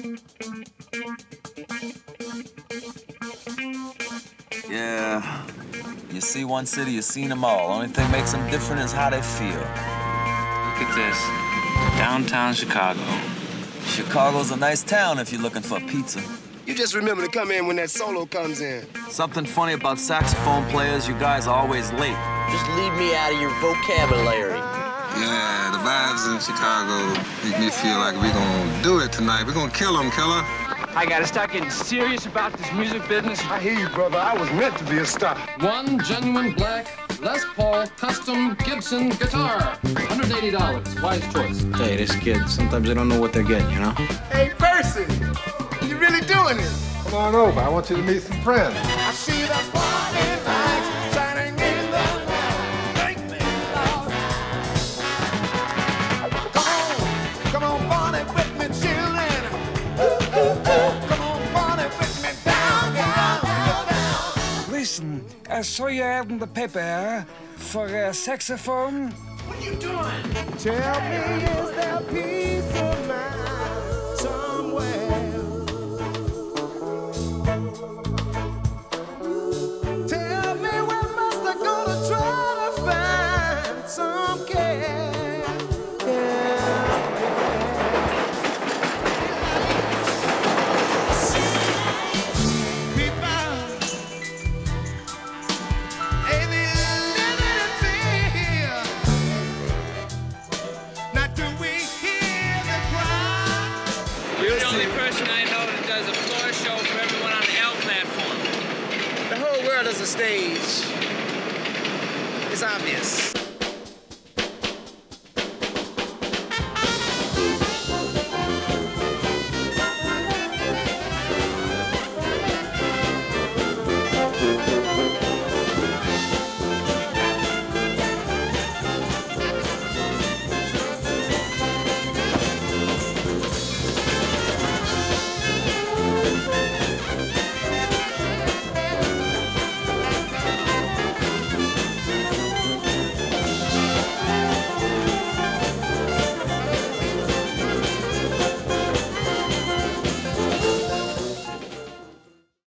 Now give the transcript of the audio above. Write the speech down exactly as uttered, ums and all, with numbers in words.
Yeah, you see one city, you seen them all. Only thing makes them different is how they feel. Look at this, downtown Chicago. Chicago's a nice town if you're looking for pizza. You just remember to come in when that solo comes in. Something funny about saxophone players, you guys are always late. Just leave me out of your vocabulary. Yeah, the vibes in Chicago make me feel like we're gonna do it tonight. We're gonna kill them, killer. I gotta start getting serious about this music business. I hear you, brother. I was meant to be a star. One genuine black Les Paul custom Gibson guitar. one hundred eighty dollars. Wise choice. Hey, this kid, sometimes they don't know what they're getting, you know? Hey, Percy, you really doing it? Come on over. I want you to meet some friends. I see the party lights shining in the night. Make me lost. Come on, come on, party with me, children. Ooh, ooh, ooh. Come on, party with me, down, down, down, down. Listen, I saw you out in the paper for a saxophone. What are you doing? Tell me, is there peace of mind somewhere? Tell me, where must I go to try to find some care? Yeah. People, ain't they living in fear? Not do we hear the cry? You're the only person I know that does a floor show for everyone on the L platform. The whole world is a stage. It's obvious.